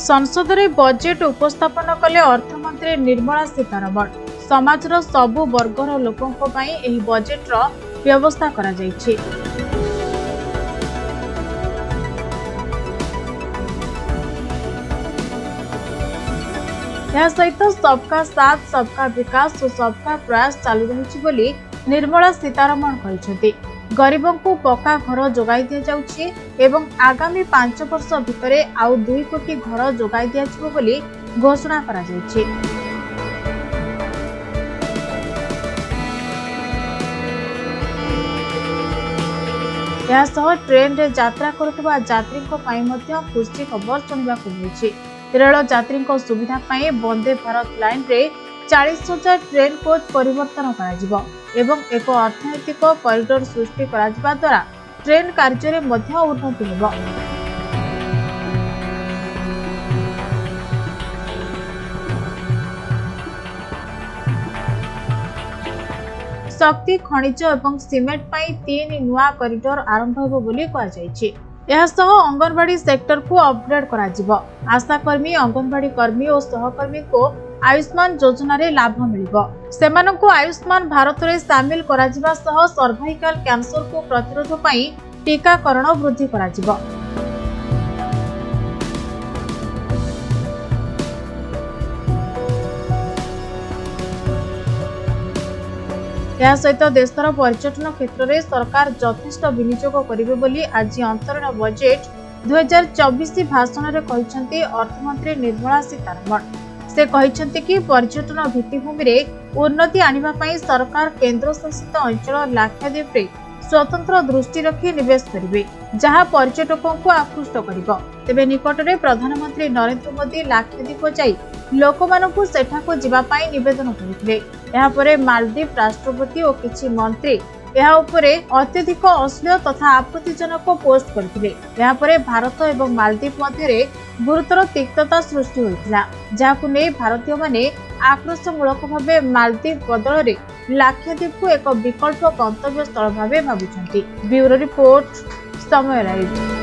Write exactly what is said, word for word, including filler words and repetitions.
संसद रे बजेट उपस्थापन कले अर्थमंत्री निर्मला सीतारमण। समाजर सबु वर्गर लोकों पई एही बजेट रो व्यवस्था करा जायछि। यह सहित सबका साथ सबका विकास और सबका प्रयास चालू रही बोली निर्मला सीतारमण कहते। गरीबों को पक्का घर जोगाई दिया जाउछि एवं आगामी पांच वर्ष भितरे आउ दुई कोटी घर जोगाई दिया जिवो बोली घोषणा करा जायछि। यह सह ट्रेन रे यात्रा करुवा यात्री खुशी खबर शुणा मिली। रेल यात्री सुविधा पाई वंदे भारत लाइन रे चालीस हजार ट्रेन कोच परिवर्तन करा एवं एक अर्थनैतिक कॉरिडोर सृष्टि करा द्वारा ट्रेन कार्य रे मध्य उन्नति हेबो। शक्ति खनिज एवं सीमेंट पाई तीन नुआ कॉरिडोर आरंभ हेबो बोली कहा जायछि। यह सह अंगनवाड़ी सेक्टर को अपग्रेड करा जिवो। आशाकर्मी अंगनवाड़ी कर्मी और सहकर्मी को आयुष्मान योजना रे लाभ मिलिबो। सेमानंकु आयुष्मान भारत रे शामिल करा जिबा सह सर्वाइकल कैंसर को प्रतिरोध पाई टीकाकरण वृद्धि करा जिवो। यह सहित देशर पर्यटन क्षेत्र में सरकार यथेष्ट विनियोग करिवे बोली आज अंतरीण बजेट दुई हजार चौबीस भाषण में कहते अर्थमंत्री निर्मला सीतारमण। से कहते कि पर्यटन भित्तिभूमि रे उन्नति आनिबा पई सरकार केंद्र शासित अंचल लाक्षाद्वीप रे स्वतंत्र दृष्टि रखी निवेश करिवे जहां पर्यटकों को आकृष्ट करिवो। तेबे निकटरे प्रधानमंत्री नरेंद्र मोदी लाक्षाद्वीप जाई लोकमानकु सेठाको जिबा पई निवेदन करिथिले। एहा परे मालदीव राष्ट्रपति और किछि मंत्री यह उपरे अत्यधिक अश्लील तथा आपत्तिजनक पोस्ट करथिले। यह परे भारत एवं मालदीव मध्य गुरुतर तिक्तता सृष्टि होइथिला जाहाकु नै भारतीय माने आक्रोशमूलक भावे मालदीव बदल रे लाक्षाद्वीप को एक विकल्प गंतव्य स्थल भावे भाबुछंती। ब्यूरो रिपोर्ट समय लाइव।